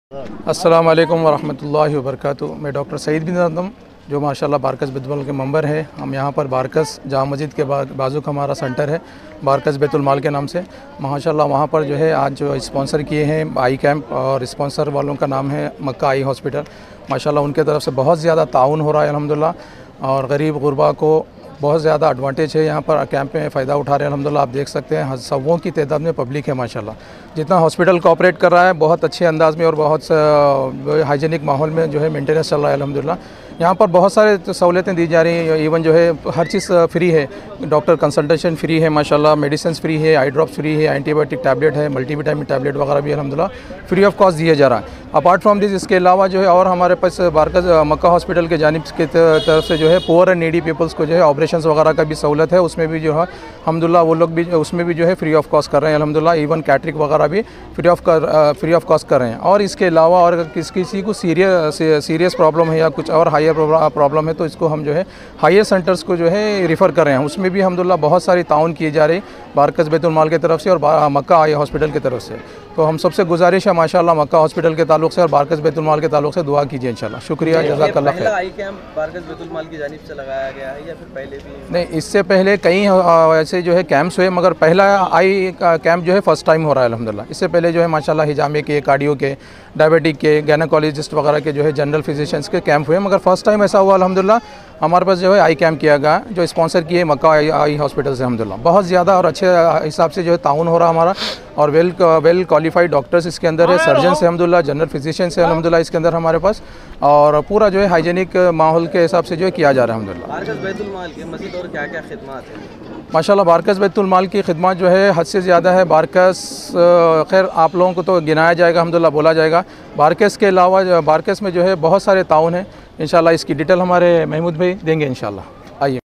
अस्सलाम वालेकुम वरहमतुल्लाहि वबरकातुहू। मैं डॉक्टर सईद बिन आदम जो माशाल्लाह बारकस बैतुल माल के मेंबर है। हम यहाँ पर बारकस जामा मस्जिद के बाजू का हमारा सेंटर है बारकस बैतुल माल के नाम से। माशाल्लाह वहाँ पर जो है आज जो स्पॉन्सर किए हैं आई कैंप, और स्पॉन्सर वालों का नाम है मक्का आई हॉस्पिटल। माशाल्लाह उनके तरफ से बहुत ज़्यादा ताउन हो रहा है अल्हम्दुलिल्लाह, और गरीब गुरबा को बहुत ज़्यादा एडवांटेज है। यहाँ पर कैंप में फ़ायदा उठा रहे हैं अल्हम्दुलिल्लाह। आप देख सकते हैं सौों की तादाद में पब्लिक है माशाल्लाह। जितना हॉस्पिटल कोऑपरेट कर रहा है बहुत अच्छे अंदाज़ में और बहुत हाइजीनिक माहौल में जो है मेंटेनेंस चल रहा है अल्हम्दुलिल्लाह। यहाँ पर बहुत सारे सहूलतें दी जा रही हैं, इवन जो है हर चीज़ फ्री है। डॉक्टर कंसल्टेशन फ्री है माशाल्लाह, मेडिसिन फ्री है, आई ड्रॉप्स फ्री है, एंटीबायोटिक टैबलेट है, मल्टीविटामिन टैबलेट वगैरह भी अल्हम्दुलिल्लाह फ्री ऑफ कॉस्ट दिया जा रहा है। अपार्ट फ्रॉम दिस इसके अलावा जो है और हमारे पास बारकस मक्का हॉस्पिटल के जानिब की तरफ से जो है पुअर एंड नीडी पीपल्स को जो है ऑपरेशन वगैरह का भी सहूलत है। उसमें भी जो है अल्हम्दुलिल्लाह वो लोग भी उसमें भी जो है फ्री ऑफ कॉस्ट कर रहे हैं अल्हम्दुलिल्लाह। इवन कैटरिंग वगैरह भी फ्री ऑफ कॉस्ट कर रहे हैं। और इसके अलावा और अगर किसी को सीरियस प्रॉब्लम है या कुछ और हायर प्रॉब्लम है तो इसको हम जो है हायर सेंटर्स को जो है रिफ़र कर रहे हैं। उसमें भी अल्हम्दुलिल्लाह बहुत सारी ताउन किए जा रही बारकस बैतुल माल की तरफ से और मक्का आई हॉस्पिटल की तरफ से। तो हम सबसे गुजारिश है माशाल्लाह मक्का हॉस्पिटल के ताल्लुक से और बारकस बैतुल माल के ताल्लुक से दुआ कीजिए इंशाल्लाह। शुक्रिया, जज़ाकल्लाह खैर। आई कैंप बारकस बैतुल माल की जानिब से लगाया गया है या फिर पहले भी? नहीं, इससे पहले कई ऐसे जो है कैंप्स हुए, मगर पहला आई कैंप जो है फ़र्स्ट टाइम हो रहा है अल्हम्दुलिल्लाह। इससे पहले जो है माशाल्लाह हिजामे के, कार्डियो के, डायबिटिक के, गायनेकोलॉजिस्ट वगैरह के जो है जनरल फिजिशियंस के कैंप हुए, मगर फ़र्स्ट टाइम ऐसा हुआ अल्हम्दुलिल्लाह हमारे पास जो है आई कैंप किया गया जो स्पॉन्सर किए मक्का आई हॉस्पिटल से अल्हम्दुलिल्लाह। बहुत ज़्यादा और अच्छे हिसाब से जो है ताउन हो रहा हमारा, और वेल क्वालिफाइड डॉक्टर्स इसके अंदर है, सर्जन्स है अल्हम्दुलिल्लाह, जनरल फिजिशियंस है अल्हम्दुलिल्लाह इसके अंदर हमारे पास, और पूरा जो है हाइजीनिक माहौल के हिसाब से जो है किया जा रहा है अल्हम्दुलिल्लाह। बारकस बैतुल माल के मज़ीद और क्या क्या खिदमात हैं? माशाल्लाह बारकस बैतुल माल की खिदमत जो है हद से ज़्यादा है। बारकस खैर आप लोगों को तो गिनाया जाएगा अल्हम्दुलिल्लाह, बोला जाएगा। बारकस के अलावा बारकस में जो है बहुत सारे ताउन हैं इंशाल्लाह। इसकी डिटेल हमारे महमूद भाई देंगे इंशाल्लाह। आइए।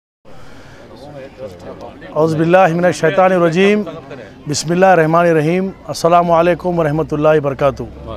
औज़ुबिल्लाहि मिनश शैतानिर रजीम, बिस्मिल्लाहिर रहमानिर रहीम, अस्सलामु अलैकुम व रहमतुल्लाहि व बरकातुहू।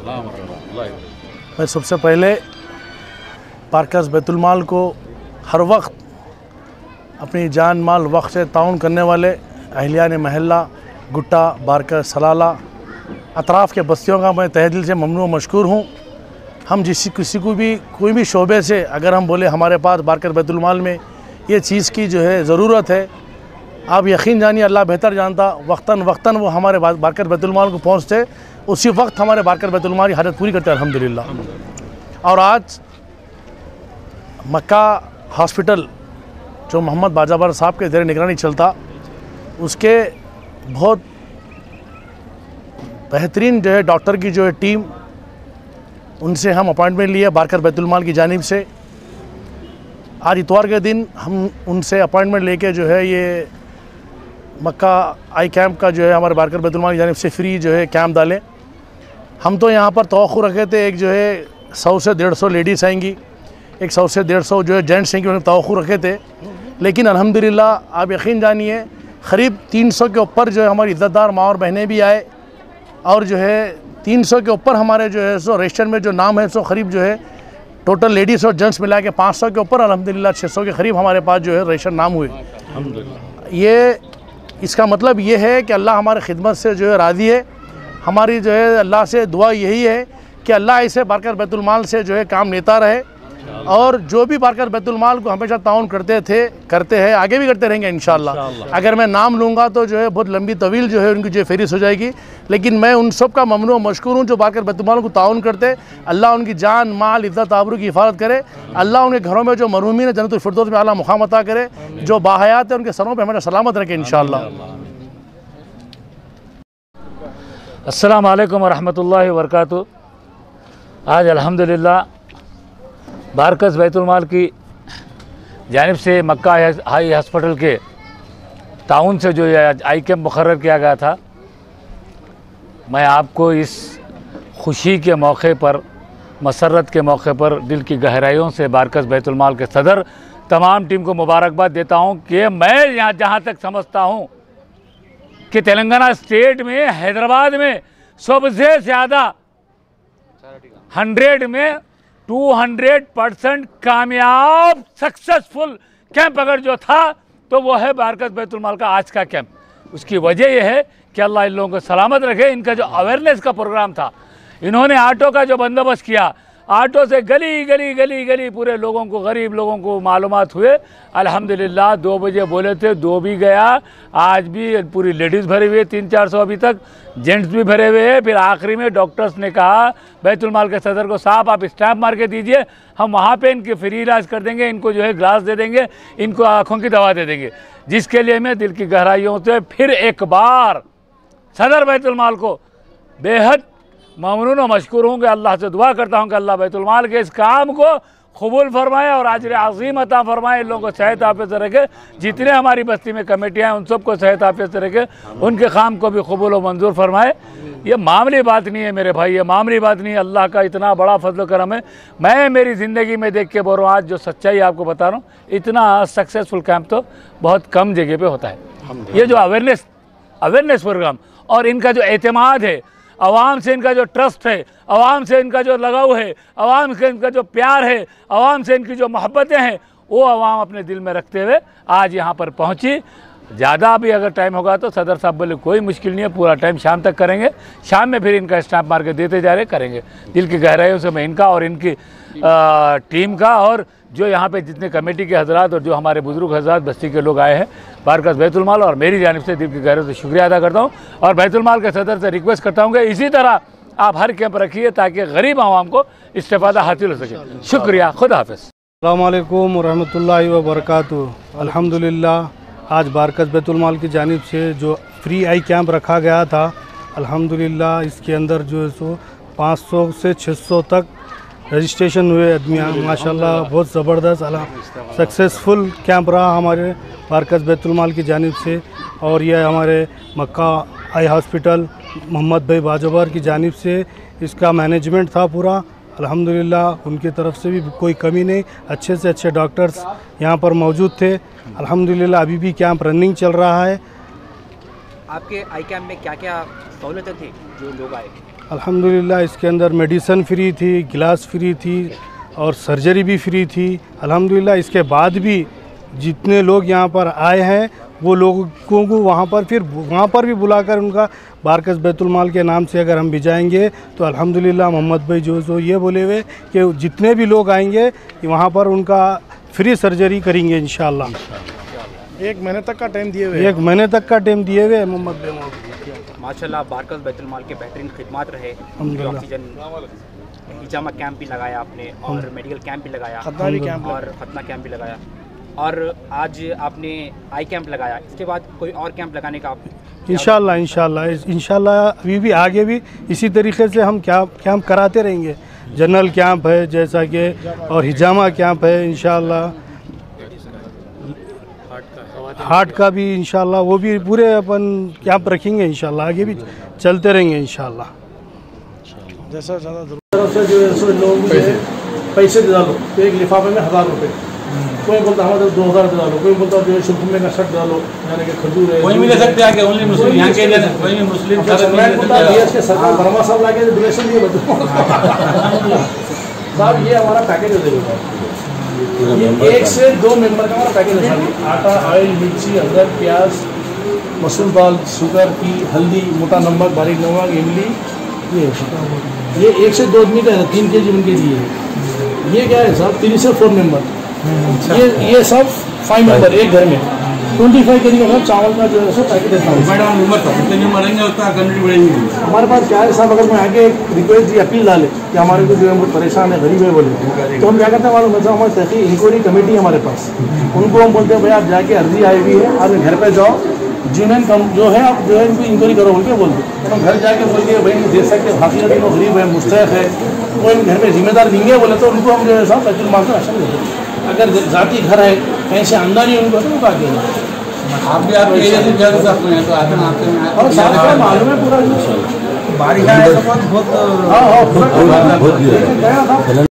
मैं सबसे पहले बारकस बैतुल माल को हर वक्त अपनी जान माल वक्त से ताउन करने वाले अहलियान महल्ला, गुट्टा, बारकस, सलाला, अतराफ़ के बस्तियों का मैं तहे दिल से ममनू मशकूर हूँ। हम किसी को भी कोई भी शोबे से अगर हम बोले हमारे पास बारकस बैतुल माल में ये चीज़ की जो है ज़रूरत है, आप यकीन जानिए अल्लाह बेहतर जानता, वक्तन वो हमारे बारकस बैतुल माल को पहुँचते, उसी वक्त हमारे बारकस बैतुल माल की हाजत पूरी करते हैं अल्हम्दुलिल्लाह। और आज मक्का हॉस्पिटल जो मोहम्मद बाजाबर साहब के ज़ेर निगरानी चलता, उसके बहुत बेहतरीन जो है डॉक्टर की जो है टीम, उनसे हम अपॉइंटमेंट लिए बारकस बैतुल माल की जानिब से। आज इतवार के दिन हम उनसे अपॉइंटमेंट लेके जो है ये मक्का आई कैंप का जो है हमारे बारकस बैतुल माल की जानिब से फ्री जो है कैंप डालें। हम तो यहाँ पर तवक्कुह रखे थे एक जो है 100 से 150 लेडीज़ आएंगी, एक 100 से 150 जो है जेंट्स आएंगे, उन्हें तवक्कुह रखे थे। लेकिन अल्हम्दुलिल्लाह आप यकीन जानिए क़रीब 300 के ऊपर जो है हमारी इज़्ज़तदार माँ और बहनें भी आए, और जो है 300 के ऊपर हमारे जो है सो रजिस्टर में जो नाम है सो करीब जो है टोटल लेडीज़ और जेंट्स मिला के 500 के ऊपर अल्हम्दुलिल्लाह 600 के करीब हमारे पास जो है रजिस्टर नाम हुए अल्हम्दुलिल्लाह। ये इसका मतलब ये है कि अल्लाह हमारे खिदमत से जो है राज़ी है। हमारी जो है अल्लाह से दुआ यही है कि अल्लाह इसे बारकस बैतुल माल से जो है काम लेता रहे, और जो भी बारकस बैतुल माल को हमेशा ताउन करते हैं, आगे भी करते रहेंगे इंशाअल्लाह। अगर मैं नाम लूँगा तो जो है बहुत लंबी तवील जो है उनकी जो फहरिस्त हो जाएगी, लेकिन मैं उन सब का ममनू मशकूर हूँ जो बारकस बैतुल माल को ताउन करते। अल्लाह उनकी जान माल इज़्ज़त आबरू की हिफाजत करे। अल्लाह उनके घरों में जो मरहूमीन है जन्नतुल फिरदौस में आला मुकाम अता करे, जो बाहयात है उनके सरों पर हमेशा सलामत रखे इंशाअल्लाह। अस्सलाम वालेकुम रहमतुल्लाहि व बरकातुहू। आज अल्हम्दुलिल्लाह बारकस बैतुल माल की जानिब से मक्का आई हॉस्पिटल के ताउन से जो आई कैंप मुकर्रर किया गया था, मैं आपको इस खुशी के मौके पर, मसरत के मौके पर दिल की गहराइयों से बारकस बैतुल माल के सदर तमाम टीम को मुबारकबाद देता हूं कि मैं यहाँ जहाँ तक समझता हूँ कि तेलंगाना स्टेट में, हैदराबाद में सबसे ज़्यादा 100 में 200% कामयाब सक्सेसफुल कैंप अगर जो था तो वो है बारकस बैतुल माल का आज का कैंप। उसकी वजह यह है कि अल्लाह इन लोगों को सलामत रखे। इनका जो अवेयरनेस का प्रोग्राम था, इन्होंने ऑटो का जो बंदोबस्त किया, ऑटो से गली गली गली गली पूरे लोगों को, गरीब लोगों को मालूमात हुए। अल्हम्दुलिल्लाह 2 बजे बोले थे, 2 भी गया। आज भी पूरी लेडीज़ भरे हुए 300-400 अभी तक, जेंट्स भी भरे हुए हैं। फिर आखिरी में डॉक्टर्स ने कहा बैतुल माल के सदर को, साहब आप स्टैम्प मार के दीजिए, हम वहाँ पे इनके फ्री इलाज कर देंगे, इनको जो है ग्लास दे देंगे, इनको आँखों की दवा दे देंगे। जिसके लिए मैं दिल की गहराइयों से फिर एक बार सदर बैतुल माल को बेहद ममनून और मशकूर हूँ कि अल्लाह से दुआ करता हूँ कि अल्लाह बैतुल माल के इस काम को कबूल फरमाए और अजर अज़ीम अता फरमाए। इन लोगों को सेहत आफियत से रखे, जितने हमारी बस्ती में कमेटियाँ हैं उन सबको सेहत आफियत से रखे, उनके काम को भी कबूल और मंजूर फरमाए। ये मामूली बात नहीं है मेरे भाई, ये मामूली बात नहीं है, अल्लाह का इतना बड़ा फजल करम है। मैं मेरी ज़िंदगी में देख के बोल रहा हूँ, आज जो सच्चाई आपको बता रहा हूँ, इतना सक्सेसफुल कैंप तो बहुत कम जगह पर होता है। ये जो अवेयरनेस प्रोग्राम और इनका जो एतमाद है, आवाम से इनका जो ट्रस्ट है, आवाम से इनका जो लगाव है, आवाम से इनका जो प्यार है, आवाम से इनकी जो मोहब्बतें हैं, वो आवाम अपने दिल में रखते हुए आज यहाँ पर पहुँची। ज़्यादा भी अगर टाइम होगा तो सदर साहब बोले कोई मुश्किल नहीं है, पूरा टाइम शाम तक करेंगे, शाम में फिर इनका स्टैम्प मार के देते जा रहे करेंगे। दिल की गहराइयों से मैं इनका और इनकी टीम का और जो यहाँ पे जितने कमेटी के हजरात और जो हमारे बुजुर्ग हजरात बस्ती के लोग आए हैं, बारकस बैतुल माल और मेरी जानिब से दिल की गहराइयों से शुक्रिया अदा करता हूँ। और बैतुल माल के सदर से रिक्वेस्ट करता हूँ कि इसी तरह आप हर कैंप रखिए ताकि गरीब आवाम को इस्तेफादा हासिल हो सके। शुक्रिया, खुदा हाफिज़। अस्सलाम वालेकुम वरहमतुल्लाहि वबरकातुहू। अल्हम्दुलिल्लाह आज बारकस बैतुल माल की जानिब से जो फ्री आई कैंप रखा गया था, अल्हम्दुलिल्लाह इसके अंदर जो है सो 500 से 600 तक रजिस्ट्रेशन हुए आदमियाँ, माशाल्लाह बहुत ज़बरदस्त सक्सेसफुल कैंप रहा हमारे बारकस बैतुल माल की जानिब से। और यह हमारे मक्का आई हॉस्पिटल मोहम्मद भाई बाजोबर की जानिब से इसका मैनेजमेंट था पूरा। अल्हम्दुलिल्लाह उनकी तरफ से भी कोई कमी नहीं, अच्छे से अच्छे डॉक्टर्स यहाँ पर मौजूद थे। अल्हम्दुलिल्लाह अभी भी कैंप रनिंग चल रहा है। आपके आई कैंप में क्या क्या सहूलतें थी जो लोग आए? अल्हम्दुलिल्लाह इसके अंदर मेडिसिन फ्री थी, गिलास फ्री थी और सर्जरी भी फ्री थी। अल्हम्दुलिल्लाह इसके बाद भी जितने लोग यहाँ पर आए हैं वो लोगों को वहाँ पर भी बुलाकर उनका बारकस बैतुल माल के नाम से अगर हम भी जाएंगे तो अल्हम्दुलिल्लाह मोहम्मद भाई जो ये बोले हुए कि जितने भी लोग आएंगे वहाँ पर उनका फ्री सर्जरी करेंगे इंशाअल्लाह। 1 महीने तक का टाइम दिए हुए, 1 महीने तक का टाइम दिए हुए मोहम्मद भाई। माशाल्लाह बारकस बैतुल माल के बेहतरीन खिदमत रहे। ऑक्सीजन हिजामा कैंप भी लगाया आपने और मेडिकल कैंप भी लगाया और खतना कैंप भी लगाया और आज आपने आई कैंप लगाया। इसके बाद कोई और कैंप लगाने का आप? इंशाल्लाह अभी भी आगे भी इसी तरीके से हम कैंप कराते रहेंगे। जनरल कैंप है जैसा कि और हिजामा कैंप है, इंशाल्लाह हार्ट का भी इंशाल्लाह वो भी पूरे अपन कैंप रखेंगे। इंशाल्लाह आगे भी चलते रहेंगे इंशाल्लाह। जैसा ज़्यादा तरफ से जो है सो लोग पैसे दे डालो तो एक लिफाफे में 1000 रुपये, कोई बोलता हमारे 2000 दे डालो, कोई बोलता जो है शुल्क में का शर्ट डालो, यानी कि खजूर है, कोई भी ले सकते हैं, ओनली मुस्लिम यहाँ के लिए, कोई भी मुस्लिम के सरकार बर्मा साहब लाके डोनेशन दिए साहब। ये हमारा पैकेज है, ये 1 से 2 मेंबर का हमारा पैकेज है। आटा, ऑयल, मिर्ची, अदरक, प्याज, मसूर दाल, शुगर की, हल्दी, मोटा नमक, बारीक नमक, इमली, ये 1 से 2 आदमी का है, 3 kg 1 kg है। ये क्या है साहब 3 से 4 मेंबर, ये सब 5 मेंबर एक घर में 25 kg का चावल का जो है सो पैकेट है। हमारे पास क्या है साहब, अगर मैं आगे एक रिक्वेस्ट अपील डाले कि हमारे को जो है बहुत परेशान है, गरीब है बोले, तो हम क्या करते हैं मालूम है, हमारी तहकीक इंक्वायरी कमेटी है हमारे पास, उनको हम बोलते हैं भाई आप जाके अर्जी आई हुई है, आप घर पे जाओ, जिन्हें जो है आप जो है इनको इंक्वायरी करो बोल के बोलते, तो हम घर जाके बोल के भाई दे सकते हकीकत में गरीब है, मुस्तहक है, वो इन घर में जिम्मेदार नहीं है बोले तो उनको हम जो है साहब बैतुल माल का राशन देते हैं। अगर जाती घर है कहीं से आमदनी उनको तो बाकी आप भी आपके एरिया से ज़्यादा आपको यहाँ तो आते हैं और साथ मालूम है पूरा बारिश आया तो बहुत हाँ